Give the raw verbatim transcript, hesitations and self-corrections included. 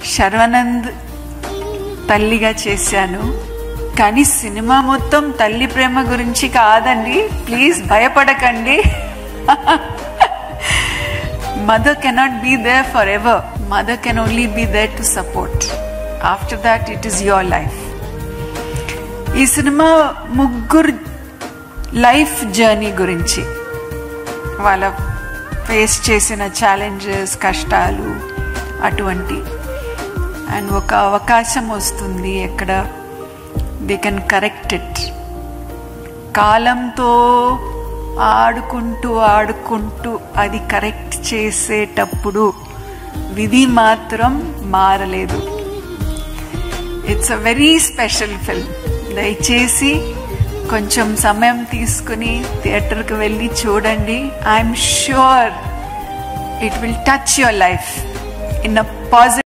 శర్వానంద్ తల్లిగా చేశాను. కానీ సినిమా మొత్తం తల్లి ప్రేమ గురించి కాదండి, ప్లీజ్ భయపడకండి. Mother cannot be there forever. Mother can only be there to support. After that, it is your life. ఈ సినిమా ముగ్గురు లైఫ్ జర్నీ గురించి, వాళ్ళ ఫేస్ చేసిన ఛాలెంజెస్, కష్టాలు అటువంటి. అండ్ ఒక అవకాశం వస్తుంది ఎక్కడ దే కెన్ కరెక్ట్ ఇట్. కాలంతో ఆడుకుంటూ ఆడుకుంటూ అది కరెక్ట్ చేసేటప్పుడు విధి మాత్రం మారలేదు. It's a very special film. దయచేసి కొంచెం సమయం తీసుకుని థియేటర్కి వెళ్ళి చూడండి. I'm sure it will touch your life in a positive